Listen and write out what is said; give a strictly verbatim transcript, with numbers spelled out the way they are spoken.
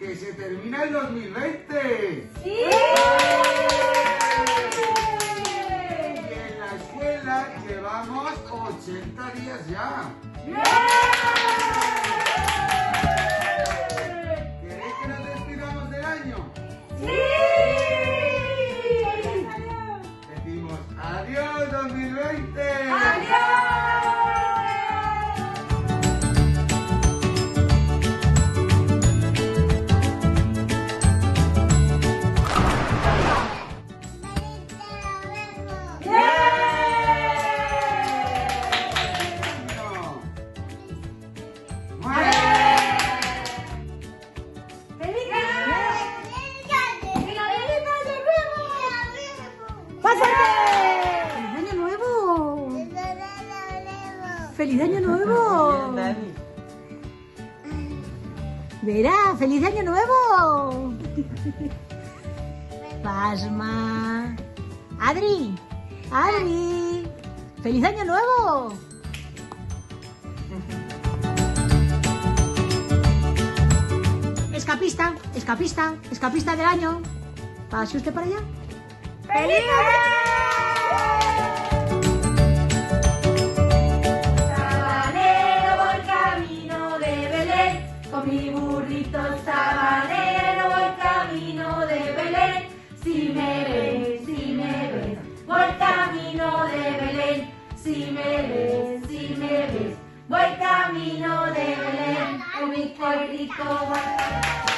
que se termina el dos mil veinte. ¡Sí! Y en la escuela llevamos ochenta días ya. ¿Queréis que nos despidamos del año? ¡Sí! Decimos adiós dos mil veinte. ¡Adiós! ¡Feliz Año Nuevo! Verá, ¡feliz Año Nuevo! Pasma. Adri, Adri, ¡feliz Año Nuevo! Escapista, escapista, escapista del año. Pase usted para allá. ¡Feliz Año! Con mi burrito sabanero voy camino de Belén. Si me ves, si me ves, voy camino de Belén. Si me ves, si me ves, voy camino de Belén. Con mi cuerito voy.